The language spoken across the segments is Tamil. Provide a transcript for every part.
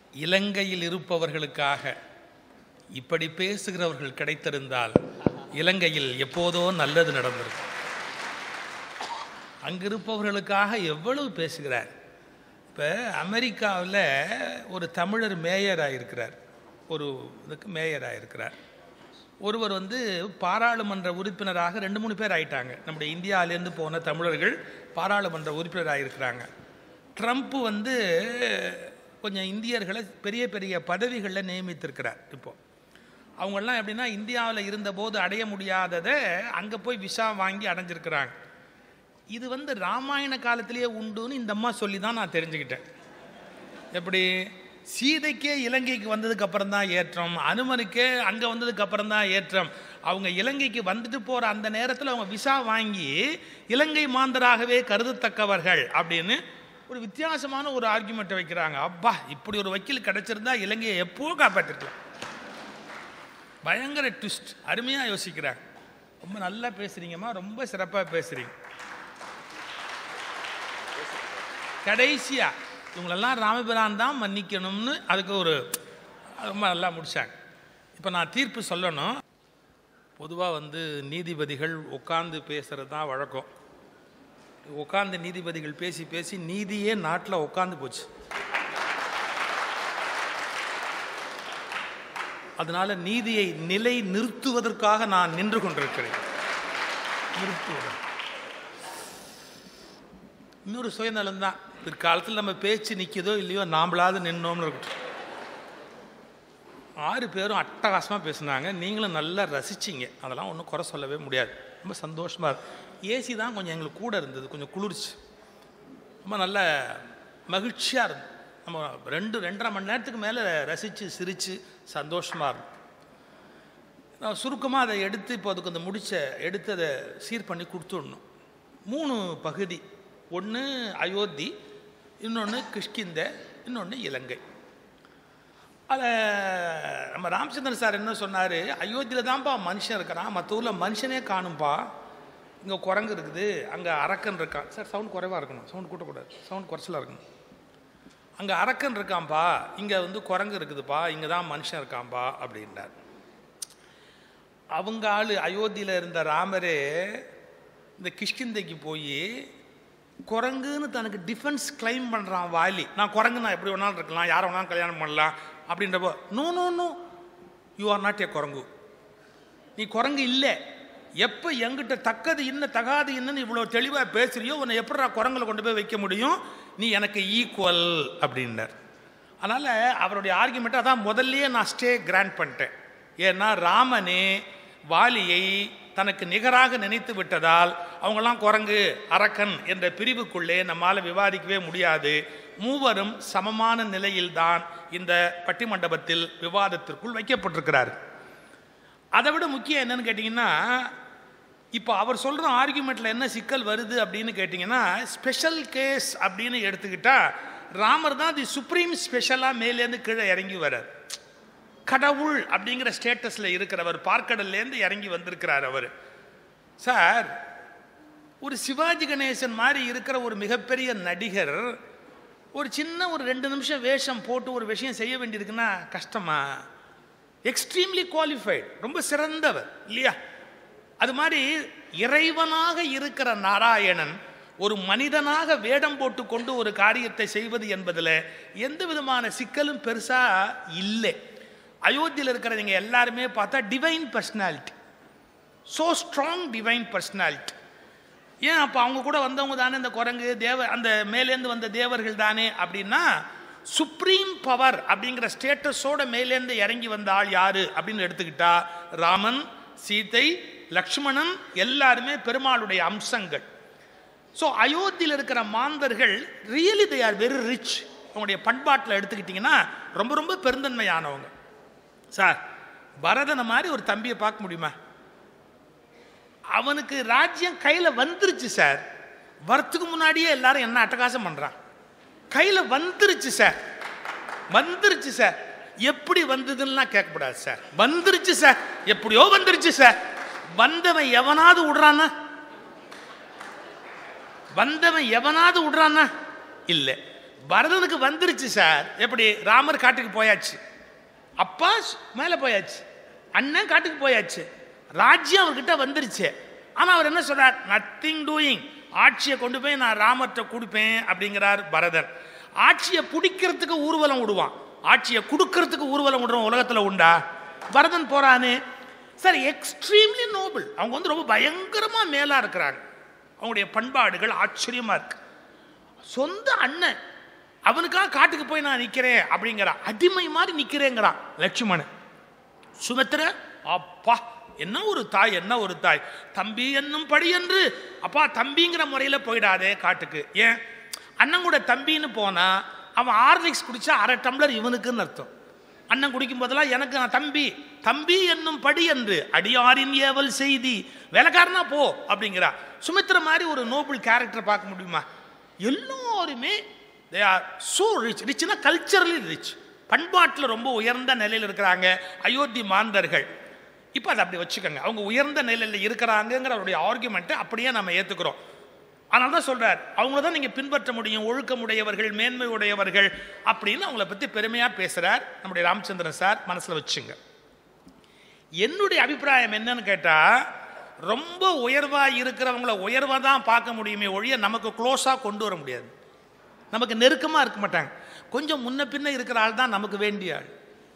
இலங்கையில் இருப்பவர்களுக்காக இப்படி பேசுகிறவர்கள் கிடைத்திருந்தால் இலங்கையில் எப்போதோ நல்லது நடந்திருக்கும். அங்கிருப்பவர்களுக்காக எவ்வளவு பேசுகிறார். இப்போ அமெரிக்காவில் ஒரு தமிழர் மேயராக இருக்கிறார், ஒரு இதுக்கு மேயராக இருக்கிறார். ஒருவர் பாராளுமன்ற உறுப்பினராக 2-3 பேர் ஆயிட்டாங்க. நம்முடைய இந்தியாவிலேருந்து போன தமிழர்கள் பாராளுமன்ற உறுப்பினராக இருக்கிறாங்க. ட்ரம்ப் கொஞ்சம் இந்தியர்களை பெரிய பெரிய பதவிகளில் நியமித்திருக்கிறார். இப்போது அவங்கெல்லாம் எப்படின்னா இந்தியாவில் இருந்தபோது அடைய முடியாததை அங்கே போய் விசா வாங்கி அடைஞ்சிருக்கிறாங்க. இது ராமாயண காலத்திலேயே உண்டுன்னு இந்த அம்மா சொல்லி தான் நான் தெரிஞ்சுக்கிட்டேன். எப்படி சீதைக்கே இலங்கைக்கு வந்ததுக்கு அப்புறம் தான் ஏற்றம், அனுமனுக்கே அங்கே வந்ததுக்கு அப்புறம் தான் ஏற்றம். அவங்க இலங்கைக்கு வந்துட்டு போகிற அந்த நேரத்தில் அவங்க விசா வாங்கி இலங்கை மாந்தராகவே கருதத்தக்கவர்கள் அப்படின்னு ஒரு வித்தியாசமான ஒரு ஆர்குமெண்ட்டை வைக்கிறாங்க. அப்பா, இப்படி ஒரு வக்கீல் கிடைச்சிருந்தா இலங்கையை எப்போ காப்பாற்றிருக்கலாம். பயங்கர ட்விஸ்ட், அருமையாக யோசிக்கிறாங்க. ரொம்ப நல்லா பேசுறீங்கம்மா, ரொம்ப சிறப்பாக பேசுறீங்க. கடைசியா இவங்களெல்லாம் ராமபிரான் தான் மன்னிக்கணும்னு அதுக்கு ஒரு ரொம்ப நல்லா முடிச்சாங்க. இப்போ நான் தீர்ப்பு சொல்லணும். பொதுவாக நீதிபதிகள் உட்காந்து பேசுகிறது தான் வழக்கம். உட்காந்து நீதிபதிகள் பேசி பேசி நீதியே நாட்டில் உட்காந்து போச்சு. அதனால நீதியை நிலை நிறுத்துவதற்காக நான் நின்று கொண்டிருக்கிறேன். இன்னொரு சுயநலம் தான். பிற்காலத்தில் நம்ம பேச்சு நிற்கிதோ இல்லையோ நாம்பளாவது நின்னோம்னு இருக்கட்டும். 6 பேரும் அட்டகாசமாக பேசுனாங்க, நீங்களும் நல்லா ரசிச்சிங்க. அதெல்லாம் ஒன்றும் குறை சொல்லவே முடியாது. ரொம்ப சந்தோஷமாக இருக்கு. ஏசி தான் கொஞ்சம் எங்களுக்கு கூட இருந்தது, கொஞ்சம் குளிர்ச்சி. ரொம்ப நல்ல மகிழ்ச்சியாக இருந்தது. நம்ம 2-2.5 மணி நேரத்துக்கு மேலே ரசித்து சிரித்து சந்தோஷமாக இருக்கும். நான் சுருக்கமாக அதை எடுத்து இப்போ அதுக்கு எடுத்து அதை சீர் பண்ணி கொடுத்துடணும். 3 பகுதி. ஒன்று அயோத்தி, இன்னொன்று கிஷ்கிந்த, இன்னொன்று இலங்கை. அதில் நம்ம ராமச்சந்திரன் சார் என்ன சொன்னார், அயோத்தியில் தான்ப்பா மனுஷன் இருக்கிறான், மற்ற ஊரில் மனுஷனே காணும்பா. இங்கே குரங்கு இருக்குது, அங்கே அரக்கன் இருக்கான். சார் சவுண்ட் குறைவாக இருக்கணும், சவுண்ட் கூட்டக்கூடாது, சவுண்ட் குறைச்சலாக இருக்கணும். அங்கே அரக்கன் இருக்கான்ப்பா, இங்கே குரங்கு இருக்குதுப்பா, இங்கே தான் மனுஷன் இருக்கான்ப்பா அப்படின்றார். அவங்க ஆள் அயோத்தியில் இருந்த ராமரே இந்த கிஷ்கிந்தைக்கு போய் குரங்குன்னு தனக்கு டிஃபென்ஸ் கிளைம் பண்ணுறான் வாலி. நான் குரங்கு, நான் எப்படி வேணாலும் இருக்கலாம், யாரை வேணாலும் கல்யாணம் பண்ணலாம் அப்படின்றப்போ, no no no, you are not a குரங்கு, நீ குரங்கு இல்லை. எப்போ எங்கிட்ட தக்கது இன்னும் தகாது இன்னுன்னு இவ்வளோ தெளிவாக பேசுறியோ உன்னை எப்படா குரங்களை கொண்டு போய் வைக்க முடியும், நீ எனக்கு ஈக்குவல் அப்படின்னார். அதனால் அவருடைய ஆர்குமெண்ட்டை அதான் முதல்லையே நான் ஸ்டே கிராண்ட் பண்ணிட்டேன். ஏன்னா ராமனே வாலியை தனக்கு நிகராக நினைத்து விட்டதால் அவங்கெல்லாம் குரங்கு அரக்கன் என்ற பிரிவுக்குள்ளே நம்மால் விவாதிக்கவே முடியாது. மூவரும் சமமான நிலையில்தான் இந்த பட்டிமண்டபத்தில் விவாதத்திற்குள் வைக்கப்பட்டிருக்கிறார். அதை விட முக்கியம் என்னன்னு கேட்டிங்கன்னா, இப்போ அவர் சொல்கிற ஆர்குமெண்ட்டில் என்ன சிக்கல் வருது அப்படின்னு கேட்டிங்கன்னா, ஸ்பெஷல் கேஸ் அப்படின்னு எடுத்துக்கிட்டால் ராமர் தான் தி சுப்ரீம் ஸ்பெஷலாக மேலேருந்து கீழே இறங்கி வர்றார். கடவுள் அப்படிங்கிற ஸ்டேட்டஸில் இருக்கிறவர், பார்க்கடல்லேருந்து இறங்கி வந்திருக்கிறார் அவர். சார், ஒரு சிவாஜி கணேசன் மாதிரி இருக்கிற ஒரு மிகப்பெரிய நடிகர் ஒரு சின்ன ஒரு 2 நிமிஷம் வேஷம் போட்டு ஒரு விஷயம் செய்ய வேண்டியிருக்குன்னா கஷ்டமா? எக்ஸ்ட்ரீம்லி குவாலிஃபைடு, ரொம்ப சிறந்தவர் இல்லையா? அது மாதிரி இறைவனாக இருக்கிற நாராயணன் ஒரு மனிதனாக வேடம் போட்டு கொண்டு ஒரு காரியத்தை செய்வது என்பதில் எந்த விதமான சிக்கலும் பெருசாக இல்லை. அயோத்தியில் இருக்கிற நீங்கள் எல்லாருமே பார்த்தா divine personality, so strong divine personality. ஏன் அப்போ அவங்க கூட வந்தவங்க தானே இந்த குரங்கு அந்த மேலேருந்து வந்த தேவர்கள் தானே அப்படின்னா, சுப்ரீம் பவர் அப்படிங்கிற ஸ்டேட்டஸோட மேலேருந்து இறங்கி வந்த ஆள் யாரு அப்படின்னு எடுத்துக்கிட்டா ராமன், சீதை, லக்ஷ்மணன் எல்லாருமே பெருமாளுடைய அம்சங்கள். ஸோ அயோத்தியில் இருக்கிற மாந்தர்கள் really they are very rich. அவங்களுடைய பண்பாட்டில் எடுத்துக்கிட்டிங்கன்னா ரொம்ப ரொம்ப பெருந்தன்மையானவங்க. சார், பரதனை மாதிரி ஒரு தம்பியை பார்க்க முடியுமா? அவனுக்கு ராஜ்யம் கையில் வந்துருச்சு சார். வரத்துக்கு முன்னாடியே எல்லாரும் என்ன அட்டகாசம் பண்ணுறான். கையில் வந்துருச்சு சார், வந்துருச்சு சார். எப்படி வந்ததுன்னா கேட்கக்கூடாது சார், வந்துருச்சு சார், எப்படியோ வந்துருச்சு சார். வந்தவன் எவனாவது விடுறானா? வந்தவன் எவனாவது விடுறானா? இல்லை. பரதனுக்கு வந்துருச்சு சார். எப்படி? ராமர் காட்டுக்கு போயாச்சு, அப்பா மேல போயாச்சு, அண்ணன் காட்டுக்கு போயாச்சு, ராஜ்யம் அவர்கிட்ட வந்துருச்சு. ஆனா அவர் என்ன சொல்றார்? Nothing doing. ஆட்சியை கொண்டு போய் நான் ராமர்கிட்ட கொடுப்பேன் அப்படிங்கிறார் பரதன். ஆட்சியை பிடிக்கிறதுக்கு ஊர்வலம் விடுவான், ஆட்சியை கொடுக்கறதுக்கு ஊர்வலம் விடுறோம் உலகத்துல உண்டா? பரதன் போறானே சார், எக்ஸ்ட்ரீம்லி நோபிள். அவங்க வந்து ரொம்ப பயங்கரமா மேலா இருக்கிறாங்க, அவங்களுடைய பண்பாடுகள் ஆச்சரியமா இருக்கு. சொந்த அண்ணன் அவனுக்காக காட்டுக்கு போய் நான் நிக்கிறேன் அப்படிங்கிறான், அடிமை மாதிரி நிக்கிறேங்கிறான் லட்சுமணன். சுமித்திர அப்பா என்ன ஒரு தாய், என்ன ஒரு தாய். தம்பி என்னும் படி என்று, அப்பா தம்பிங்கிற முறையில போயிடாதே காட்டுக்கு. ஏன்? அண்ணன் கூட தம்பின்னு போனா அவன் ஹார்லிக்ஸ் குடிச்சா 1/2 டம்ளர் இவனுக்குன்னு அர்த்தம். அண்ணன் குடிக்கும் போதெல்லாம் எனக்கு நான் தம்பி, தம்பி என்னும் படி என்று அடியாரின் ஏவல் செய்தி, வேலைக்காரனா போ அப்படிங்கிறா. சுமித்திர மாதிரி ஒரு நோபல் கேரக்டர் பார்க்க முடியுமா? எல்லாருமே they are so rich. ரிச்னா கல்ச்சரலி ரிச், பண்பாட்டில் ரொம்ப உயர்ந்த நிலையில் இருக்கிறாங்க அயோத்தி மாந்தர்கள். இப்போ அதை அப்படி வச்சுக்கோங்க, அவங்க உயர்ந்த நிலையில் இருக்கிறாங்கிற அவருடைய ஆர்குமெண்ட்டை அப்படியே நம்ம ஏற்றுக்கிறோம். அதனால தான் சொல்றார், அவங்கள தான் நீங்கள் பின்பற்ற முடியும், ஒழுக்கமுடையவர்கள், மேன்மை உடையவர்கள் அப்படின்னு அவங்கள பற்றி பெருமையாக பேசுகிறார் நம்முடைய ராமச்சந்திரன் சார். மனசில் வச்சுங்க. என்னுடைய அபிப்பிராயம் என்னன்னு கேட்டால், ரொம்ப உயர்வாக இருக்கிறவங்கள உயர்வாக தான் பார்க்க முடியுமே ஒழிய நமக்கு க்ளோஸாக கொண்டு வர முடியாது. நமக்கு நெருக்கமாக இருக்க மாட்டாங்க. கொஞ்சம் முன்ன பின்ன இருக்கிற ஆள் தான் நமக்கு வேண்டிய ஆள்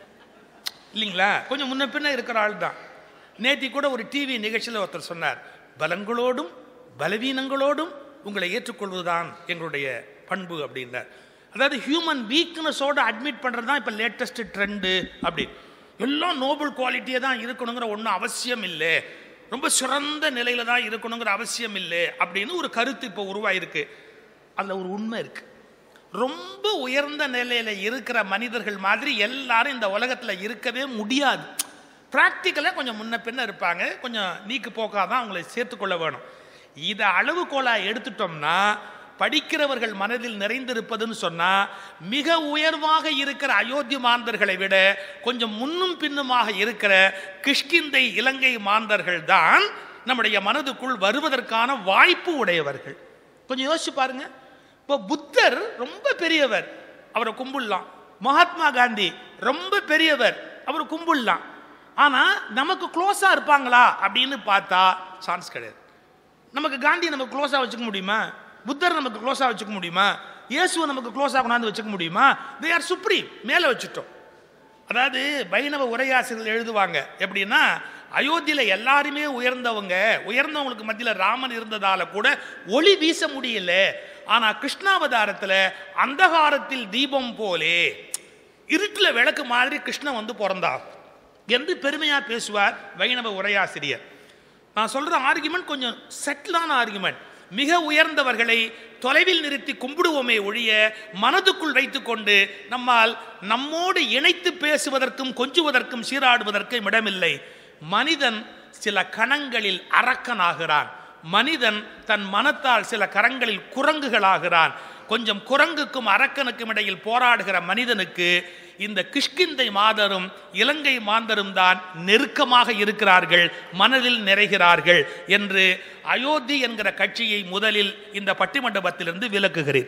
இல்லைங்களா? கொஞ்சம் முன்ன பின்ன இருக்கிற ஆள் தான். நேத்தி கூட ஒரு டிவி நிகழ்ச்சியில் ஒருத்தர் சொன்னார், பலங்களோடும் பலவீனங்களோடும் உங்களை ஏற்றுக்கொள்வதுதான் எங்களுடைய பண்பு அப்படின்னார். அதாவது ஹியூமன் வீக்னஸோடு அட்மிட் பண்ணுறது தான் இப்போ லேட்டஸ்ட் ட்ரெண்டு. அப்படி எல்லாம் நோபல் குவாலிட்டியே தான் இருக்கணுங்கிற ஒன்றும் அவசியம் இல்லை, ரொம்ப சிறந்த நிலையில தான் இருக்கணுங்கிற அவசியம் இல்லை அப்படின்னு ஒரு கருத்து இப்போ உருவாயிருக்கு. அதில் ஒரு உண்மை இருக்கு. ரொம்ப உயர்ந்த நிலையில இருக்கிற மனிதர்கள் மாதிரி எல்லாரும் இந்த உலகத்தில் இருக்கவே முடியாது. பிராக்டிக்கலாக கொஞ்சம் முன்ன பின்ன இருப்பாங்க, கொஞ்சம் நீக்கு போக்காதான் அவங்களை சேர்த்துக்கொள்ள வேணும். இதை அளவுகோலா எடுத்துட்டோம்னா, படிக்கிறவர்கள் மனதில் நிறைந்திருப்பதுன்னு சொன்னா, மிக உயர்வாக இருக்கிற அயோத்தி மாந்தர்களை விட கொஞ்சம் முன்னும் பின்னுமாக இருக்கிற கிஷ்கிந்தை இலங்கை மாந்தர்கள் தான் நம்முடைய மனதுக்குள் வருவதற்கான வாய்ப்பு உடையவர்கள். கொஞ்சம் யோசிச்சு பாருங்க. இப்போ புத்தர் ரொம்ப பெரியவர், அவரை கும்பிடலாம். மகாத்மா காந்தி ரொம்ப பெரியவர், அவரை கும்பிடலாம். ஆனா நமக்கு க்ளோஸா இருப்பாங்களா அப்படின்னு பார்த்தா சான்ஸ் கிடையாது. நமக்கு காந்தி நமக்கு க்ளோஸா வச்சுக்க முடியுமா? புத்தர் நமக்கு க்ளோஸா வச்சுக்க முடியுமா? இயேசுவை நமக்கு க்ளோஸா கொண்டாந்து வச்சுக்க முடியுமா? தே ஆர் சுப்ரீம், மேலே வச்சுட்டோம். அதாவது வைணவ உரையாசிரியர்கள் எழுதுவாங்க எப்படின்னா, அயோத்தியில எல்லாருமே உயர்ந்தவங்க, உயர்ந்தவங்களுக்கு மத்தியில் ராமன் இருந்ததால கூட ஒளி வீச முடியல. ஆனா கிருஷ்ணாவதாரத்தில் அந்தகாரத்தில் தீபம் போலே இருட்டில் விளக்கு மாதிரி கிருஷ்ணன் வந்து பிறந்தார் என்று பெருமையா பேசுவார் வைணவ உரையாசிரியர். நான் சொல்ற ஆர்குமெண்ட் கொஞ்சம் செட்டிலான ஆர்குமெண்ட். மிக உயர்ந்தவர்களை தொலைவில் நிறுத்தி கும்பிடுவோமே ஒழிய மனதுக்குள் வைத்துக்கொண்டு நம்மால் நம்மோடு இணைத்து பேசுவதற்கும் கொஞ்சுவதற்கும் சீராடுவதற்கும் இடமில்லை. மனிதன் சில கணங்களில் அரக்கனாகிறான், மனிதன் தன் மனத்தால் சில கரங்களில் குரங்குகளாகிறான். கொஞ்சம் குரங்குக்கும் அரக்கனுக்கும் இடையில் போராடுகிற மனிதனுக்கு இந்த கிஷ்கிந்தை மாதரும் இலங்கை மாந்தரும் தான் நெருக்கமாக இருக்கிறார்கள், மனதில் நிறைகிறார்கள் என்று அயோத்தி என்கிற கட்சியை முதலில் இந்த பட்டிமண்டபத்திலிருந்து விலக்குகிறேன்.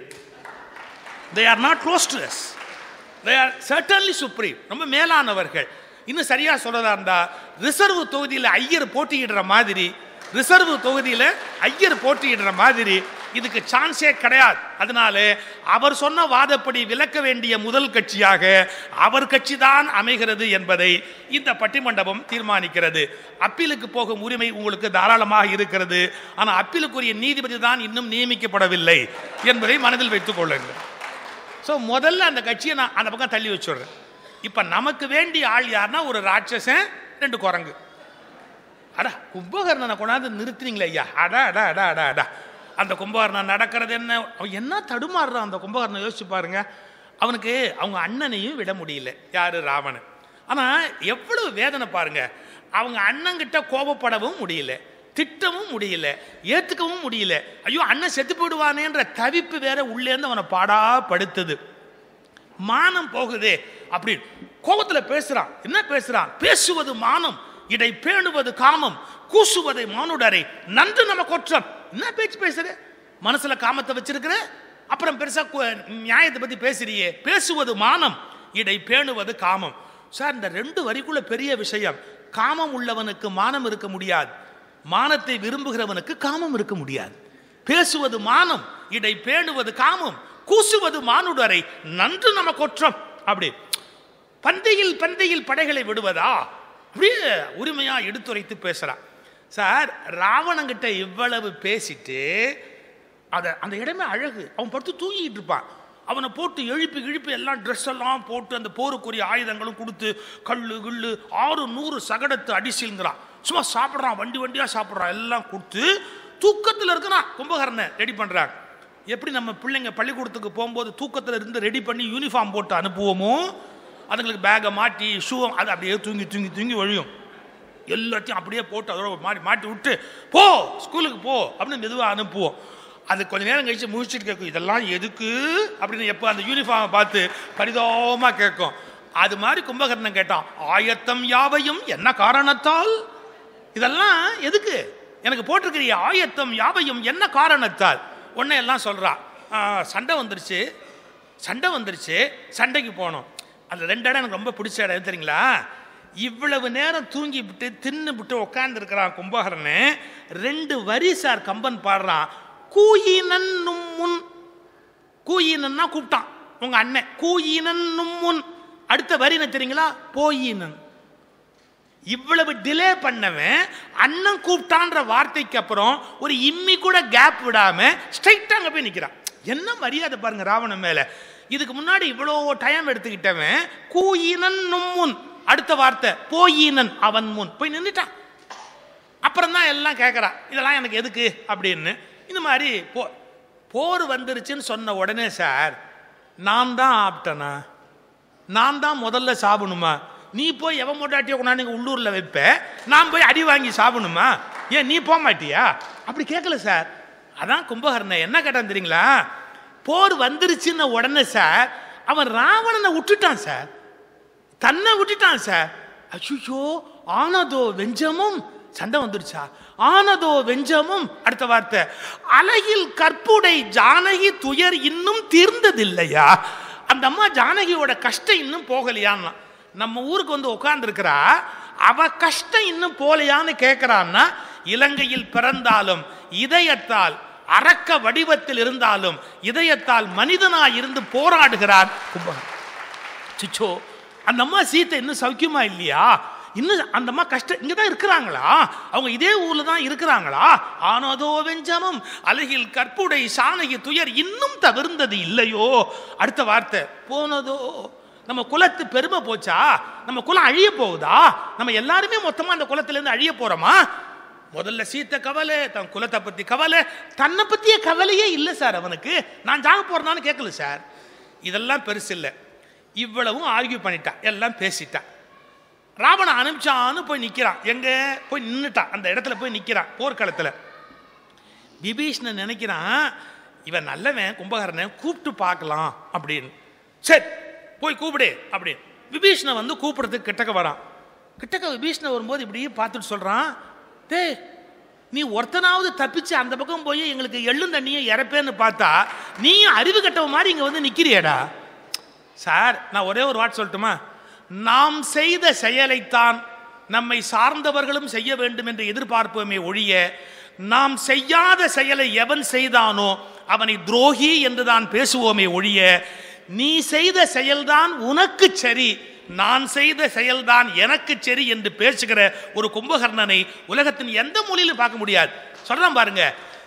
They are not close to us. They are certainly supreme, ரொம்ப மேலானவர்கள். இன்னும் சரியா சொல்றதா இருந்தா, ரிசர்வ் தொகுதியில் ஐயர் போட்டியிடுற மாதிரி, ரிசர்வ் தொகுதியில் ஐயர் போட்டியிடுற மாதிரி இதுக்கு சான்ஸே கிடையாது. அதனால அவர் சொன்ன வாதப்படி விலக்க வேண்டிய முதல் கட்சியாக அவர் கட்சி தான் அமைகிறது என்பதை இந்த பட்டிமண்டபம் தீர்மானிக்கிறது. அப்பீலுக்கு போகும் உரிமை உங்களுக்கு தாராளமாக இருக்கிறது. ஆனால் அப்பீலுக்குரிய நீதிபதி தான் இன்னும் நியமிக்கப்படவில்லை என்பதை மனதில் வைத்துக் கொள்ளுங்கள். ஸோ முதல்ல அந்த கட்சியை நான் அந்த பக்கம் தள்ளி வச்சுடுறேன். இப்போ நமக்கு வேண்டிய ஆள் யாருன்னா, ஒரு ராட்சசன், 2 குரங்கு. அடா கும்பகர்ணனை கொண்டாந்து நிறுத்தினீங்களே ஐயா, அடா அடா அடா அடா அடா. அந்த கும்பகர்ணன் நடக்கிறது என்ன, அவன் என்ன தடுமாறுறான் அந்த கும்பகர்ணன். யோசிச்சு பாருங்க. அவனுக்கு அவங்க அண்ணனையும் விட முடியல, யாரு, ராவணன். ஆனால் எவ்வளவு வேதனை பாருங்க. அவங்க அண்ணங்கிட்ட கோபப்படவும் முடியல, திட்டவும் முடியல, ஏற்றுக்கவும் முடியல. ஐயோ அண்ணன் செத்து போயிடுவானேன்ற தவிப்பு வேற உள்ளேருந்து அவனை பாடா படுத்துது. மானம் போகுதே அப்படின்னு கோபத்தில் பேசுறான். என்ன பேசுறான்? பேசுவது மானம், இடை பேணுவது காமம், கூசுவதை மானுடரை நன்று நம்ம கொற்றம். என்ன பேச்சு பேசுற? மனசுல காமத்தை வச்சிருக்கிற, அப்புறம் பெருசா நியாயத்தை பத்தி பேசுறியே. பேசுவது மானம், இடை பேணுவது காமம். சார் இந்த 2 வரிக்குள்ள பெரிய விஷயம். காமம் உள்ளவனுக்கு மானம் இருக்க முடியாது, மானத்தை விரும்புகிறவனுக்கு காமம் இருக்க முடியாது. பேசுவது மானம், இடை பேணுவது காமம், கூசுவது மானுடரை நன்று நம கொற்றம். அப்படி பந்தையில் படைகளை விடுவதா அப்படியே உரிமையா எடுத்துரைத்து பேசுறான். சார் ராவணங்கிட்ட இவ்வளவு பேசிட்டு அந்த இடமே அழகு. அவன் படுத்து தூங்கிட்டு இருப்பான். அவனை போட்டு எழுப்பி எல்லாம் ட்ரெஸ் எல்லாம் போட்டு அந்த போருக்குரிய ஆயுதங்களும் கொடுத்து கல்லு கில்லு 600 சகடத்து அடிசிங்கிறான். சும்மா சாப்பிட்றான், வண்டியா சாப்பிட்றான், எல்லாம் கொடுத்து தூக்கத்தில் இருக்கிறான். கும்பகர்ணன் ரெடி பண்றாங்க. எப்படி நம்ம பிள்ளைங்க பள்ளிக்கூடத்துக்கு போகும்போது தூக்கத்தில் இருந்து ரெடி பண்ணி யூனிஃபார்ம் போட்டு அனுப்புவோமோ, அதுங்களுக்கு பேகை மாட்டி ஷூ அது அப்படியே தூங்கி வழியும். எல்லாத்தையும் அப்படியே போட்டு அதோட மாட்டி விட்டு போ ஸ்கூலுக்கு போ அப்படின்னு மெதுவாக அனுப்புவோம். அது கொஞ்ச நேரம் கழிச்சு முழிச்சுட்டு கேட்கும், இதெல்லாம் எதுக்கு அப்படின்னு. எப்போ அந்த யூனிஃபார்மை பார்த்து பரிதாபமாக கேட்கும். அது மாதிரி கும்பகர்ணன் கேட்டான், ஆயத்தம் யாவையும் என்ன காரணத்தால்? இதெல்லாம் எதுக்கு எனக்கு போட்டிருக்கிற ஆயத்தம் யாவையும் என்ன காரணத்தால்? உடனே எல்லாம் சொல்றான், சண்டை வந்துருச்சு சண்டைக்கு போனோம். அந்த 2 இடம் எனக்கு ரொம்ப பிடிச்ச இடம் தெரியுங்களா? இவ்வளவு நேரம் தூங்கி விட்டு தின்னு விட்டு உட்கார்ந்து இருக்கிறான் கும்பகர்ணன். 2 வரி சார் கம்பன் பாடுறான். கூயினன் நும்முன், கூயினன்னா கூப்பிட்டான் உங்க அண்ணன், கூயினன் நும்முன். அடுத்த வரி என்ன தெரியுங்களா? போயினன். இவ்வளவு டிலே பண்ணவன் அண்ணன் கூப்பிட்டான்ற வார்த்தைக்கு அப்புறம் ஒரு இம்மி கூட கேப் விடாம ஸ்ட்ரைட்டா அங்க போய் நிக்கிறான். என்ன மரியாதை பாருங்க ராவணன் மேல. இதுக்கு முன்னாடி இவ்வளோ டைம் எடுத்துக்கிட்டவன் கூயினன் நும்முன், அடுத்த வார்த்தை போயினன் அவன் முன் போய் நின்றுட்டான். அப்புறம் தான் எல்லாம் கேட்கறான், இதெல்லாம் எனக்கு எதுக்கு அப்படின்னு. இந்த மாதிரி போர் வந்துருச்சுன்னு சொன்ன உடனே சார், நான் தான் ஆப்டனா, நான் தான் முதல்ல சாப்பிடணுமா? நீ போய் எவன் மொட்டாட்டியோ கொண்டாந்து உள்ளூர்ல வைப்ப, நான் போய் அடி வாங்கி சாப்பிடணுமா? ஏன் நீ போக மாட்டியா? அப்படி கேட்கல சார். அதான் கும்பகர்ணன் என்ன கேட்டான் தெரியுங்களா? போர் வந்துருச்சுன்னு உடனே சார் அவன் ராவணனை விட்டுட்டான் சார், தன்னை விட்டுட்டான் சார். அச்சோ ஆனதோ வெஞ்சமும், சண்டை வந்துருச்சா? ஆனதோ வெஞ்சமும். அடுத்த வார்த்தை, அழகில் கற்புடை ஜானகி துயர் இன்னும் தீர்ந்ததில்லையா? அந்த அம்மா ஜானகியோட கஷ்டம் இன்னும் போகலையான்னா. நம்ம ஊருக்கு வந்து உட்கார்ந்து இருக்கிறா, அவ கஷ்டம் இன்னும் போலையான்னு கேட்கிறான்னா, இலங்கையில் பிறந்தாலும் இதயத்தால் அரக்க வடிவத்தில் இருந்தாலும் இதயத்தால் மனிதனாய் இருந்து போராடுகிறார் கும்பகர்ணன். சிச்சோ அந்த அம்மா சீத்தை இன்னும் சௌக்கியமா இல்லையா? இன்னும் அந்த அம்மா கஷ்டம் இங்கதான் இருக்கிறாங்களா? அவங்க இதே ஊர்ல தான் இருக்கிறாங்களா? ஆனதோ வெஞ்சமும் அழகில் கற்புடை சானகி துயர் இன்னும் தவிர்ந்தது இல்லையோ. அடுத்த வார்த்தை, போனதோ நம்ம குலத்து பெருமை போச்சா? நம்ம குலம் அழிய போகுதா? நம்ம எல்லாருமே மொத்தமா அந்த குலத்திலிருந்து அழிய போறோமா? முதல்ல சீத்தை கவலை, தன் குலத்தை பத்தி கவலை, தன்னை பத்திய கவலையே இல்லை சார் அவனுக்கு. நான் ஜாக போறேன்னு கேட்கல சார். இதெல்லாம் பெருசு இல்லை. இவ்வளவும் ஆர்கியூ பண்ணிட்டான், எல்லாம் பேசிட்டான். ராவணன் அனுப்பிச்சான்னு போய் நிற்கிறான். எங்க போய் நின்றுட்டான், அந்த இடத்துல போய் நிற்கிறான் போர்க்களத்தில். விபீஷணன் நினைக்கிறான், இவன் நல்லவன் கும்பகர்ணன், கூப்பிட்டு பார்க்கலாம் அப்படின்னு. சரி போய் கூப்பிடு அப்படின்னு விபீஷணன் வந்து கூப்பிடுறதுக்கு கிட்டக்க வரான். கிட்டக்க விபீஷணன் வரும்போது இப்படியே பார்த்துட்டு சொல்றான், டே நீ ஒருத்தனாவது தப்பிச்சு அந்த பக்கம் போய் எங்களுக்கு எள்ளும் தண்ணியும் இறப்பேன்னு பார்த்தா நீயும் அறிவு கட்டவ மாதிரி இங்க வந்து நிக்கிறியடா. சார் நான் ஒரே ஒரு வார்த்தை சொல்லட்டுமா? நாம் செய்த செயலைத்தான் நம்மை சார்ந்தவர்களும் செய்ய வேண்டும் என்று எதிர்பார்ப்போமே ஒழிய, நாம் செய்யாத செயலை எவன் செய்தானோ அவனை துரோகி என்றுதான் பேசுவோமே ஒழிய, நீ செய்த செயல்தான் உனக்கு சரி, நான் செய்த செயல்தான் எனக்கு சரி என்று பேசுகிற ஒரு கும்பகர்ணனை உலகத்தின் எந்த மொழியிலும் பார்க்க முடியாது. சொல்றான் பாருங்க,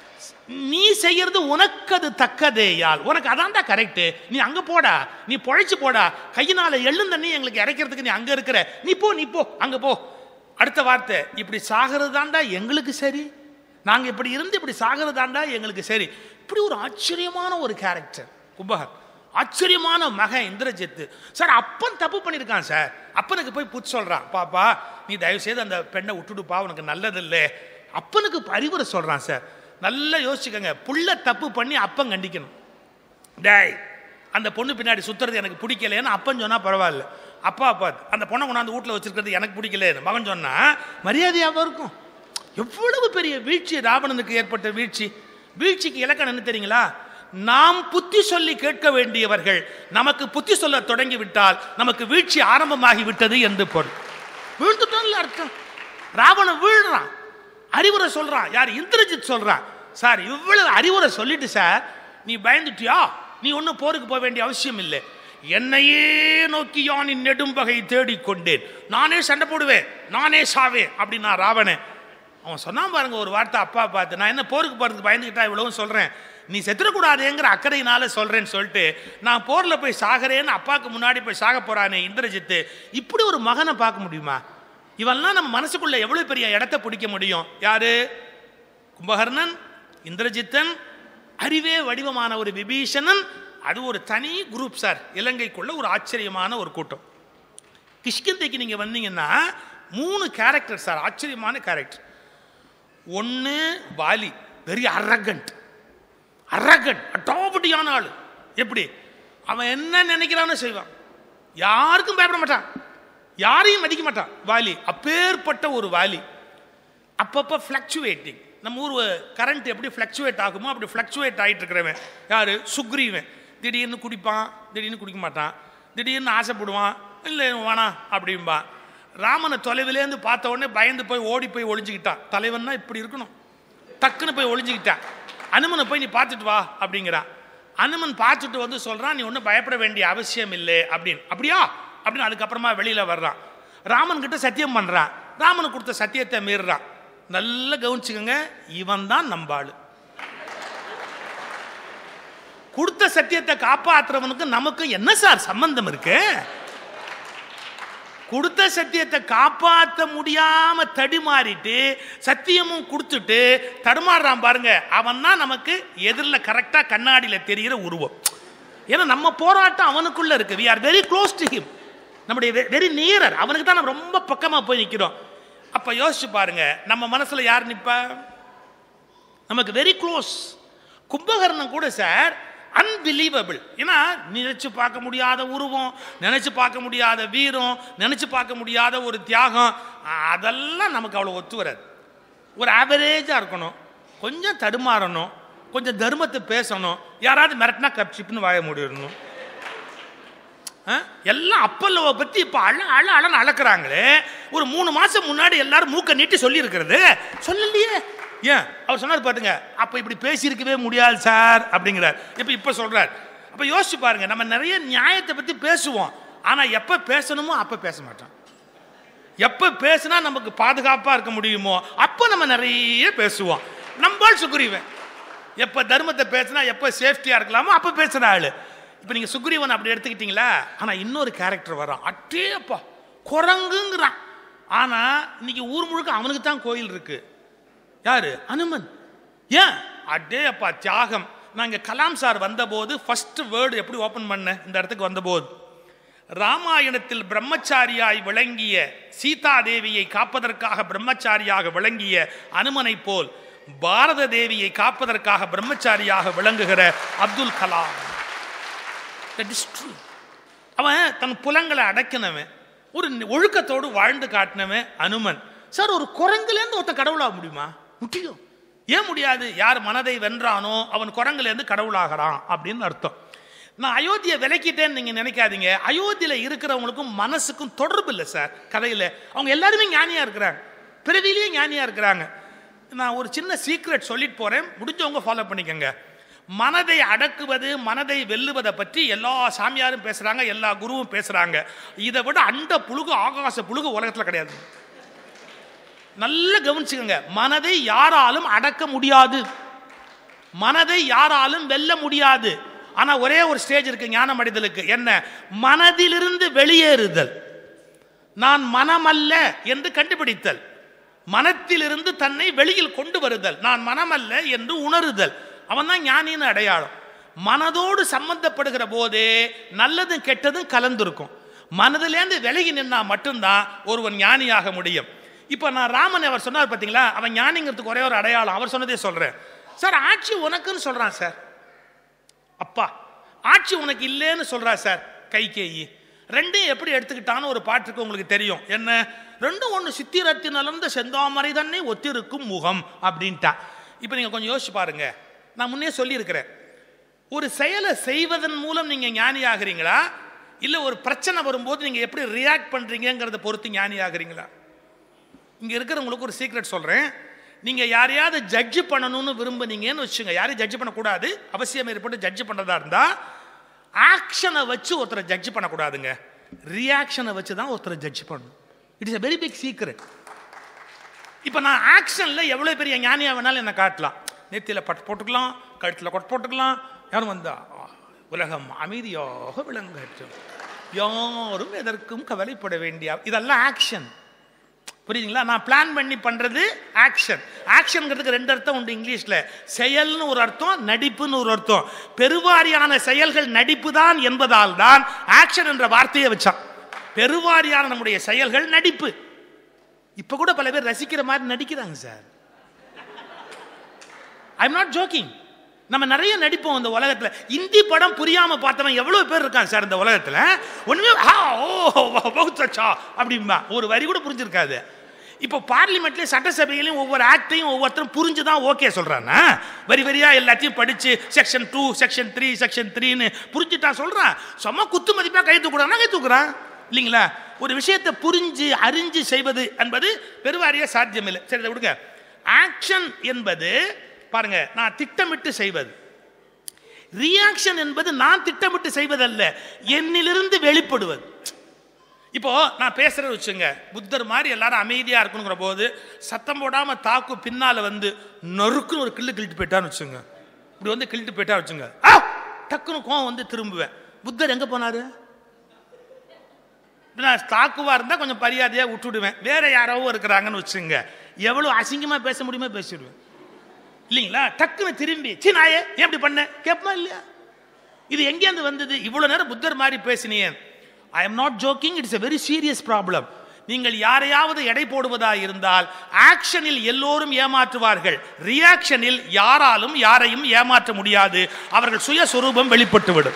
நீ செய்யறது உனக்கு அது தக்கதேயால், உனக்கு அதான்டா கரெக்ட், நீ அங்க போடா, நீ பொழைச்சு போடா, கையினால எள்ளும் தண்ணி எங்களுக்கு இறைக்கிறதுக்கு நீ அங்க இருக்கிற, நீ போ அங்க போ. அடுத்த வார்த்தை, இப்படி சாகிறது தாண்டா எங்களுக்கு சரி, நாங்க இப்படி இருந்து இப்படி சாகிறது தாண்டா எங்களுக்கு சரி. இப்படி ஒரு ஆச்சரியமான ஒரு கேரக்டர் கும்பகர், ஆச்சரியமான மகன் இந்திரஜித்து. சார் அப்பன் தப்பு பண்ணியிருக்கான் சார். அப்பனுக்கு போய் புத்து சொல்றான், பாப்பா நீ தயவு செய்து அந்த பெண்ணை விட்டுடுப்பா, உனக்கு நல்லதில்லை. அப்பனுக்கு அறிவுரை சொல்றான் சார். நல்லா யோசிச்சுக்கங்க, புள்ள தப்பு பண்ணி அப்பன் கண்டிக்கணும். டேய் அந்த பொண்ணு பின்னாடி சுத்துறது எனக்கு பிடிக்கலன்னு அப்பன் சொன்னா பரவாயில்ல, அப்பா அந்த பொண்ணை கொண்டாந்து வீட்டில் வச்சிருக்கிறது எனக்கு பிடிக்கலன்னு மகன் சொன்னா மரியாதையாக இருக்கும். எவ்வளவு பெரிய வீழ்ச்சி ராவணனுக்கு ஏற்பட்ட வீழ்ச்சி. வீழ்ச்சிக்கு இலக்கணம் என்ன தெரியுங்களா? நாம் புத்தி சொல்லி கேட்க வேண்டியவர்கள் நமக்கு புத்தி சொல்ல தொடங்கிவிட்டால் நமக்கு வீழ்ச்சி ஆரம்பமாகி விட்டது என்று பொருள். வீழ்ந்துட்டோம்ல அர்த்தம். ராவணன் வீழ்றான், அறிவுரை சொல்றான். யார்? இந்திரஜித் சொல்றான். சார் இவ்வளவு அறிவுரை சொல்லிட்டு சார் நீ பயந்துட்டியா? நீ ஒன்னும் போருக்கு போக வேண்டிய அவசியம் இல்லை. என்னையே நோக்கி யானின் நெடும்பகை தேடிக்கொண்டேன், நானே சண்டை போடுவேன், நானே சாவேன் அப்படின்னா ராவணன். அவன் சொன்னான் பாருங்க ஒரு வார்த்தை அப்பா பார்த்து, நான் என்ன போருக்கு போறதுக்கு பயந்துக்கிட்டா இவ்வளவும் சொல்றேன், நீ செத்துடக்கூடாதுங்கிற அக்கறையினால சொல்றேன்னு சொல்லிட்டு நான் போர்ல போய் சாகிறேன்னு அப்பாவுக்கு முன்னாடி போய் சாக போறானே இந்திரஜித்து. இப்படி ஒரு மகனை பார்க்க முடியுமா? இவெல்லாம் நம்ம மனசுக்குள்ள எவ்வளவு பெரிய இடத்தை பிடிக்க முடியும்? யாரு? கும்பகர்ணன், இந்திரஜித்தன், அறிவே வடிவமான ஒரு விபீஷணன். அது ஒரு தனி குரூப் சார். இலங்கைக்குள்ள ஒரு ஆச்சரியமான ஒரு கூட்டம். கிஷ்கிந்தைக்கு நீங்க வந்தீங்கன்னா 3 கேரக்டர் சார், ஆச்சரியமான கேரக்டர். ஒன்னு வாலி, வெரி அரகண்ட், அட்டாபடியான ஆளு. எப்படி? அவன் என்ன நினைக்கிறான்னு செய்வான், யாருக்கும் பயப்பட மாட்டான், யாரையும் மதிக்க மாட்டான். வாலி அப்பேற்பட்ட ஒரு வாலி. அப்பப்ப பிளக்சுவேட்டிங். நம்ம ஊர் கரண்ட் எப்படி பிளக்சுவேட் ஆகுமோ அப்படி பிளக்சுவேட் ஆகிட்டு இருக்கிறவன் யாரு? சுக்ரீவன். திடீர்னு குடிப்பான், திடீர்னு குடிக்க மாட்டான், திடீர்னு ஆசைப்படுவான், இல்லை வேணாம் அப்படின்பா. ராமனை தொலைவிலேருந்து பார்த்த உடனே பயந்து போய் ஓடி போய் ஒளிஞ்சுக்கிட்டான். தலைவன்னா இப்படி இருக்கணும், டக்குன்னு போய் ஒளிஞ்சுக்கிட்டான். அனுமனை போய் நீ பார்த்துட்டு வா அப்படிங்கிறான். அனுமன் பார்த்துட்டு வந்து சொல்றான், நீ ஒன்றும் பயப்பட வேண்டிய அவசியம் இல்லை அப்படின்னு. அப்படியா அப்படின்னு அதுக்கப்புறமா வெளியில வர்றான். ராமன் கிட்ட சத்தியம் பண்றான். ராமனுக்கு கொடுத்த சத்தியத்தை மீறுறான். நல்லா கவனிச்சுக்கோங்க, இவன் தான் நம்பாளு. கொடுத்த சத்தியத்தை காப்பாற்றுறவனுக்கு நமக்கு என்ன சார் சம்பந்தம் இருக்கு? கொடுத்த சத்தியத்தை காப்பாற்ற முடியாம தடுமாறிட்டு சத்தியமும் கொடுத்துட்டு தடுமாறுறான் பாருங்க, அவன் தான் நமக்கு எதிரில் கரெக்டா கண்ணாடியில் தெரிகிற உருவம். ஏன்னா நம்ம போராட்டம் அவனுக்குள்ள இருக்கு. we are very close to him. நம்முடைய வெரி நியரர். அவனுக்கு தான் நம்ம ரொம்ப பக்கமா போய் நிற்கிறோம். அப்ப யோசிச்சு பாருங்க, நம்ம மனசுல யார் நிப்பா? நமக்கு வெரி க்ளோஸ். கும்பகர்ணன் கூட சார் அன்பிலீவபிள். ஏன்னா நினைச்சு பார்க்க முடியாத உருவம், நினைச்சு பார்க்க முடியாத வீரம், நினைச்சு பார்க்க முடியாத ஒரு தியாகம், அதெல்லாம் நமக்கு அவ்வளோ ஒத்து வராது. ஒரு ஆவரேஜா இருக்கணும், கொஞ்சம் தடுமாறணும், கொஞ்சம் தர்மத்தை பேசணும், யாராவது மிரட்டினா கப்சிப்னு வாய முடியணும். எல்லாம் அப்பல்லோவை பத்தி இப்ப அழன்னு அளக்குறாங்களே. ஒரு 3 மாசம் முன்னாடி எல்லாரும் மூக்க நீட்டி சொல்லி இருக்கிறது சொல்லலையே. ஏன் அவர் சொன்னார் பாருங்க, அப்ப இப்படி பேசியிருக்கவே முடியாது சார் அப்படிங்கிறார். இப்ப சொல்றார். அப்ப யோசிச்சு பாருங்க, நம்ம நிறைய நியாயத்தை பத்தி பேசுவோம், ஆனா எப்ப பேசணுமோ அப்ப பேச மாட்டோம். எப்ப பேசினா நமக்கு பாதுகாப்பா இருக்க முடியுமோ அப்ப நம்ம நிறைய பேசுவோம். நம்பால் சுக்ரீவன் எப்ப தர்மத்தை பேசினா, எப்ப சேஃப்டியா இருக்கலாமோ அப்ப பேசுற ஆளு. இப்ப நீங்க சுக்ரீவன் அப்படி எடுத்துக்கிட்டீங்களா? ஆனா இன்னொரு கேரக்டர் வரான், அட்டேப்பா குரங்குங்கிறான். ஆனா இன்னைக்கு ஊர் முழுக்க அவனுக்கு தான் கோயில் இருக்கு. யாரு? அனுமன். ஏன்? அடே அப்பா தியாகம். நாங்க கலாம் சார் வந்தபோது ஃபர்ஸ்ட் வேர்டு எப்படி ஓபன் பண்ண இந்த இடத்துக்கு வந்தபோது, ராமாயணத்தில் பிரம்மச்சாரியாய் விளங்கிய சீதா தேவியை காப்பதற்காக பிரம்மச்சாரியாக விளங்கிய அனுமனை போல் பாரத தேவியை காப்பதற்காக பிரம்மச்சாரியாக விளங்குகிற அப்துல் கலாம். அவன் தன் புலங்களை அடக்கினவன், ஒரு ஒழுக்கத்தோடு வாழ்ந்து காட்டினவன் அனுமன். சார் ஒரு குரங்குலேருந்து ஒருத்த கடவுளாக முடியுமா? முடியும். ஏன் முடியாது? யார் மனதை வென்றானோ அவன் குரங்குலேருந்து கடவுளாகிறான் அப்படின்னு அர்த்தம். நான் அயோத்தியை விலக்கிட்டேன்னு நீங்க நினைக்காதீங்க. அயோத்தியில இருக்கிறவங்களுக்கும் மனசுக்கும் தொடர்பு இல்லை சார். கதையில அவங்க எல்லாருமே ஞானியா இருக்கிறாங்க, பிறவிலேயே ஞானியா இருக்கிறாங்க. நான் ஒரு சின்ன சீக்ரெட் சொல்லிட்டு போறேன், முடிஞ்சவங்க ஃபாலோ பண்ணிக்கங்க. மனதை அடக்குவது, மனதை வெல்லுவதை பற்றி எல்லா சாமியாரும் பேசுறாங்க, எல்லா குருவும் பேசுறாங்க. இதை விட அண்ட புழுகு ஆகாச புழுகு உலகத்துல கிடையாது. நல்ல கவனிச்சுக்கங்க, மனதை யாராலும் அடக்க முடியாது, மனதை யாராலும் வெல்ல முடியாது. ஆனா ஒரே ஒரு ஸ்டேஜ் இருக்கு ஞானம் அடைதலுக்கு. என்ன? மனதிலிருந்து வெளியேறுதல், நான் மனமல்ல என்று கண்டுபிடித்தல், மனத்திலிருந்து தன்னை வெளியில் கொண்டு வருதல், நான் மனமல்ல என்று உணருதல். அவன் தான் ஞானின்னு அடையாளம். மனதோடு சம்பந்தப்படுகிற போதே நல்லதும் கெட்டதும் கலந்துருக்கும். மனதிலேருந்து விலகி நின்னா மட்டும்தான் ஒருவன் ஞானியாக முடியும். இப்ப நான் ராமன் அவர் சொன்னார் பார்த்தீங்களா, அவன் ஞானிங்கிறதுக்கு ஒரே ஒரு அடையாளம். அவர் சொன்னதே சொல்றேன் சார். ஆட்சி உனக்குன்னு சொல்றான் சார். அப்பா ஆட்சி உனக்கு இல்லைன்னு சொல்றா சார் கைகேயி. ரெண்டையும் எப்படி எடுத்துக்கிட்டான்னு ஒரு பாட்டுக்கு உங்களுக்கு தெரியும். என்ன? ரெண்டும் ஒன்று, சித்திரத்தின் அலர்ந்த செந்தாமரை தன்னை ஒத்திருக்கும் முகம் அப்படின்ட்டா. இப்போ நீங்கள் கொஞ்சம் யோசிச்சு பாருங்க. நான் முன்னே சொல்லியிருக்கிறேன், ஒரு செயலை செய்வதன் மூலம் நீங்க ஞானி ஆகிறீங்களா, இல்ல ஒரு பிரச்சனை வரும்போது நீங்க எப்படி ரியாக்ட் பண்றீங்கிறத பொறுத்து ஞானி ஆகிறீங்களா? இங்க இருக்கிறவங்களுக்கு ஒரு சீக்ரெட் சொல்றேன். நீங்க யாரையாவது ஜட்ஜ் பண்ணணும்னு விரும்புனீங்கன்னு வச்சுங்க, யாரையும் ஜட்ஜ் பண்ணக்கூடாது, அவசியம் ஏற்பட்டு ஜட்ஜ் பண்றதா இருந்தா ஆக்ஷனை வச்சு ஒருத்தரை ஜட்ஜ் பண்ணக்கூடாதுங்க, ரியாக்ஷனை வச்சு தான் ஒருத்தரை ஜட்ஜ் பண்ணணும். It is a very big secret. இப்போ நான் ஆக்ஷன்ல எவ்வளவு பெரிய ஞானியா வேணாலும் என்ன காட்டலாம், நெத்தியில பட்டு போட்டுக்கலாம், கழுத்துல கொட்டு போட்டுக்கலாம், யாரும் வந்தா உலகம் அமைதியாக விளங்கட்டும், யாரும் எதற்கும் கவலைப்பட வேண்டிய, இதெல்லாம் ஆக்ஷன். புரியுதுங்களா? நான் பிளான் பண்ணி பண்றது ஆக்ஷன். ஆக்ஷன்ங்கிறதுக்கு ரெண்டு அர்த்தம் உண்டு இங்கிலீஷ்ல. செயல்னு ஒரு அர்த்தம், நடிப்புன்னு ஒரு அர்த்தம். பெருவாரியான செயல்கள் நடிப்பு தான் என்பதால் தான் ஆக்ஷன் என்ற வார்த்தையை வச்சான். பெருவாரியான நம்முடைய செயல்கள் நடிப்பு. இப்ப கூட பல பேர் ரசிக்கிற மாதிரி நடிக்கிறாங்க sir. I am not joking. நம்ம நிறைய நடிப்போம் இந்த உலகத்துல. இந்தி படம் புரியாம பார்த்தவன் எவ்வளவு பேர் இருக்காங்க சார் இந்த உலகத்துல. ஒண்ணுமே அப்படிமா ஒரு வரி கூட புரிஞ்சிருக்காது. இப்போ பார்லிமெண்ட்லயும் சட்டசபையிலையும் ஒவ்வொரு ஆக்டையும் ஒவ்வொருத்தரும் புரிஞ்சுதான் ஓகே சொல்றானா, வரி வரியா எல்லாத்தையும் படிச்சு செக்ஷன் 2 செக்ஷன் 3 செக்ஷன் 3ன்னு புரிஞ்சுட்டான் சொல்றான். சும்மா குத்து மதிப்பா கை தூக்குறான்னா கை தூக்குறான் இல்லைங்களா? ஒரு விஷயத்தை புரிஞ்சு அறிஞ்சு செய்வது என்பது பெருவாரியா சாத்தியம் இல்லை. சரி, விடுங்க. ஆக்ஷன் என்பது பாருங்க, நான் திட்டமிட்டு செய்வது. ரியாக்ஷன் என்பது நான் திட்டமிட்டு செய்வதல்ல, என்னிலிருந்து வெளிப்படுவது. இப்போ நான் பேசுறது வச்சுங்க, புத்தர் மாதிரி எல்லாரும் அமைதியா இருக்கணுங்கிற போது சத்தம் போடாம தாக்கு பின்னால வந்து நறுக்குன்னு ஒரு கிள்ளு கிள்ளிட்டு போயிட்டான்னு வச்சுங்க, இப்படி வந்து கிள்ளிட்டு போயிட்டா வச்சுங்க, டக்குன்னு கோவம் வந்து திரும்புவேன். புத்தர் எங்க போனாரு? நான் தாக்குவா இருந்தா கொஞ்சம் மரியாதையா விட்டுடுவேன். வேற யாரோ இருக்கிறாங்கன்னு வச்சுங்க, எவ்வளவு அசிங்கமா பேச முடியுமோ பேசிடுவேன் இல்லைங்களா? டக்குன்னு திரும்பி சி நாயே ஏன் இப்படி பண்ண கேட்பா இல்லையா? இது எங்கேருந்து வந்தது? இவ்வளவு நேரம் புத்தர் மாதிரி பேசினீங்க. I am not joking, it's a very serious problem. நீங்கள் யாரையாவது எடை போடுவதா இருந்தால் ஆக்ஷனில் எல்லோரும் ஏமாற்றுவார்கள், ரியாக்ஷனில் யாராலும் யாரையும் ஏமாற்ற முடியாது. அவர்கள் சுயஸ்வரூபம் வெளிப்பட்டுவிடும்.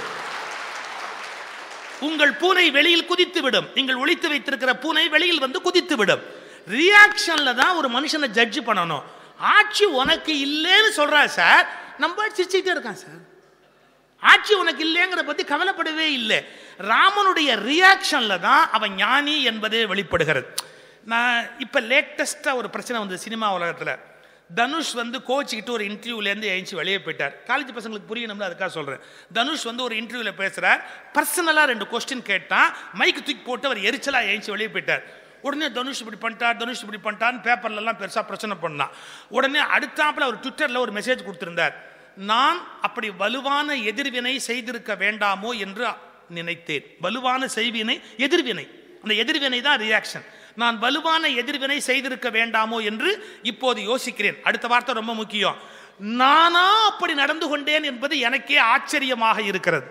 உங்கள் பூனை வெளியில் குதித்து விடும், நீங்கள் ஒளித்து வைத்திருக்கிற பூனை வெளியில் வந்து குதித்து விடும். ரியாக்ஷன்ல தான் ஒரு மனுஷனை ஜட்ஜ் பண்ணணும். ஆட்சி உனக்கு இல்லைன்னு சொல்றா சார், நம்ம சிரிச்சுட்டே இருக்கான் சார். ஆட்சி உனக்கு இல்லைங்கிற பத்தி கவலைப்படவே இல்லை. ராமனுடைய ரியாக்ஷன்ல தான் அவன் ஞானி என்பதே வெளிப்படுகிறது. நான் இப்ப லேட்டஸ்டா ஒரு பிரச்சனை வந்து சினிமா உலகத்துல, தனுஷ் வந்து கோச்சிக்கிட்டு ஒரு இன்டர்வியூலேருந்து எழுந்து வெளியே போயிட்டார். காலேஜ் பசங்களுக்கு புரியணும்னு அதுக்காக சொல்றேன். தனுஷ் வந்து ஒரு இன்டர்வியூல பேசுறார், பர்சனலா 2 கொஸ்டின் கேட்டான், மைக்கு தூக்கி போட்டு அவர் எரிச்சலா எழுந்து வெளியே போயிட்டார். உடனே தனுஷ் இப்படி பண்ணிட்டார், தனுஷ் இப்படி பண்ணிட்டான்னு பேப்பர்ல எல்லாம் பெருசா பிரச்சனை பண்ணான். உடனே அடுத்தாப்புல அவர் ட்விட்டர்ல ஒரு மெசேஜ் கொடுத்திருந்தார், நான் அப்படி வலுவான எதிர்வினை செய்திருக்க வேண்டாமோ என்று நினைத்தேன். வலுவான செய்வினை எதிர்வினை, அந்த எதிர்வினை தான் ரியாக்ஷன். நான் வலுவான எதிர்வினை செய்திருக்க வேண்டாமோ என்று இப்போது யோசிக்கிறேன். அடுத்த வார்த்தை ரொம்ப முக்கியம், நானா அப்படி நடந்து கொண்டேன் என்பது எனக்கே ஆச்சரியமாக இருக்கிறது.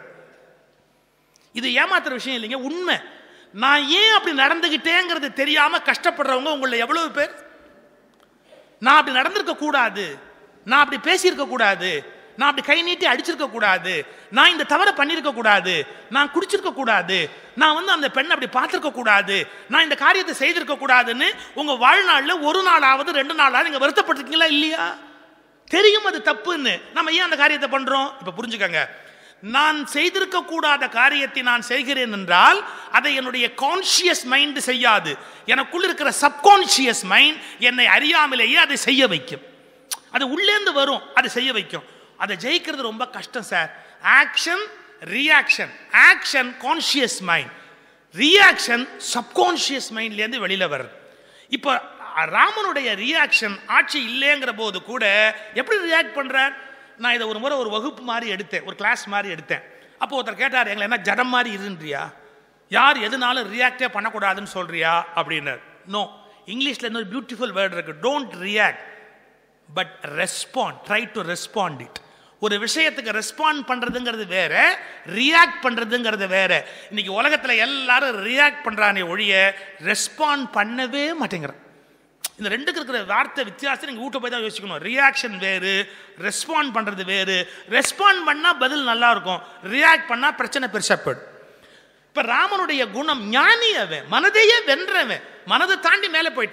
இது ஏமாத்துற விஷயம் இல்லைங்க, உண்மை. நான் ஏன் அப்படி நடந்துகிட்டேங்கிறது தெரியாம கஷ்டப்படுறவங்க உங்களை எவ்வளவு பேர். நான் அப்படி நடந்திருக்க கூடாது, நான் அப்படி பேசியிருக்க கூடாது, நான் அப்படி கை நீட்டி அடிச்சிருக்க கூடாது, நான் இந்த தவறை பண்ணிருக்க கூடாது, நான் குடிச்சிருக்க கூடாது, நான் வந்து அந்த பெண்ணை அப்படி பார்த்திருக்க கூடாது, நான் இந்த காரியத்தை செய்திருக்க கூடாதுன்னு உங்க வாழ்நாள்ல ஒரு நாளாவது 2 நாளாவது நீங்க வருத்தப்பட்டிருக்கீங்களா இல்லையா? தெரியும் அது தப்புன்னு, நம்ம ஏன் அந்த காரியத்தை பண்றோம்? இப்ப புரிஞ்சுக்கங்க, நான் செய்திருக்க கூடாத காரியத்தை நான் செய்கிறேன் என்றால் அதை என்னுடைய கான்சியஸ் மைண்ட் செய்யாது, எனக்குள்ள இருக்கிற சப்கான்சியஸ் மைண்ட் என்னை அறியாமலேயே அதை செய்ய வைக்கும். அது உள்ளேந்து வரும், அது செய்ய வைக்கும். அதை ஜெயிக்கிறது ரொம்ப கஷ்டம் sir. Action reaction, action conscious mind, reaction subconscious மைண்ட்லேருந்து வெளியில வருது. இப்போ ராமனுடைய ரியாக்ஷன் ஆட்சி இல்லைங்கிற போது கூட எப்படி ரியாக்ட் பண்றார்? நான் இதை ஒரு முறை ஒரு வகுப்பு மாதிரி எடுத்தேன், ஒரு கிளாஸ் மாதிரி எடுத்தேன். அப்போ ஒருத்தர் கேட்டார், எங்களை என்ன ஜடம் மாதிரி இருன்றியா, யார் எதுனாலும் ரியாக்டே பண்ணக்கூடாதுன்னு சொல்றியா அப்படின்னு. நோ, இங்கிலீஷ்ல இன்னொரு பியூட்டிஃபுல் வேர்ட் இருக்கு, don't react but respond, try to respond it. ஒரு விஷயத்துக்கு ரெஸ்பாண்ட் பண்றதுங்கிறது வேற, ரியாக்ட் பண்றதுங்கிறது வேற. இன்னைக்கு உலகத்துல எல்லாரும் ரியாக்ட் பண்றானே ஒழிய ரெஸ்பாண்ட் பண்ணவே மாட்டேங்கிறான். இந்த ரெண்டுக்கு இருக்கிற வார்த்தை வித்தியாசம் நீங்க வீட்டை போய் தான் யோசிக்கணும். ரியாக்ஷன் வேறு, ரெஸ்பாண்ட் பண்றது வேறு. ரெஸ்பாண்ட் பண்ணா பதில் நல்லா இருக்கும், ரியாக்ட் பண்ணா பிரச்சனை பெருசா போயிடும். இப்ப ராமனுடைய குணம் ஞானி, அவன் மனதையே வென்றவன், மனதை தாண்டி மேலே போயிட்டான்.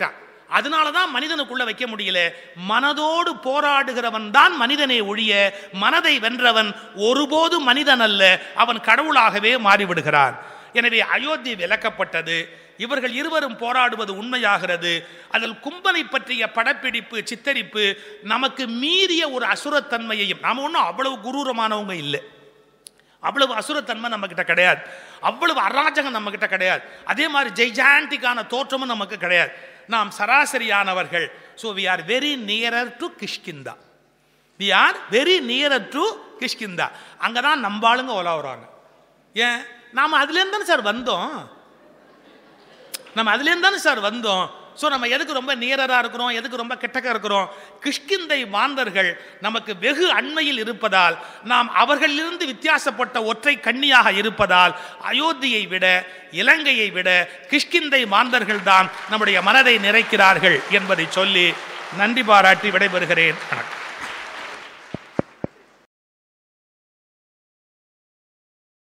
அதனாலதான் மனிதனுக்குள்ள வைக்க முடியல. மனதோடு போராடுகிறவன் தான் மனிதனை ஒழிய மனதை வென்றவன் ஒருபோது மனிதன் அல்ல, அவன் கடவுளாகவே மாறிவிடுகிறான். எனவே அயோத்தி விலக்கப்பட்டது. இவர்கள் இருவரும் போராடுவது உண்மையாகிறது. அதில் கும்பனை பற்றிய படப்பிடிப்பு சித்தரிப்பு நமக்கு மீறிய ஒரு அசுரத்தன்மையையும், நாம ஒன்றும் அவ்வளவு குரூரமானவங்க இல்லை, அவ்வளவு அசுரத்தன்மை நம்ம கிட்ட கிடையாது, அவ்வளவு அராஜகம் நம்ம கிட்ட கிடையாது, அதே மாதிரி ஜெய்ஜாண்டிக்கான தோற்றமும் நமக்கு கிடையாது. நாம் சராசரியானவர்கள். So we are very nearer to Kishkindha. We are very nearer to Kishkindha. அங்கே தான் நம்பாளுங்க உலாவுறாங்க. ஏன்? நாம் அதுலேருந்து தானே சார் வந்தோம், நம்ம அதுலேருந்து தானே சார் வந்தோம். ஸோ நம்ம எதுக்கு ரொம்ப நியரராக இருக்கிறோம், எதுக்கு ரொம்ப கிட்டக்க இருக்கிறோம்? கிஷ்கிந்தை மாந்தர்கள் நமக்கு வெகு அண்மையில் இருப்பதால், நாம் அவர்களிலிருந்து வித்தியாசப்பட்ட ஒற்றை கண்ணியாக இருப்பதால், அயோத்தியை விட இலங்கையை விட கிஷ்கிந்தை மாந்தர்கள் தான் நம்முடைய மனதை நிறைக்கிறார்கள் என்பதை சொல்லி நன்றி பாராட்டி விடைபெறுகிறேன். வணக்கம்.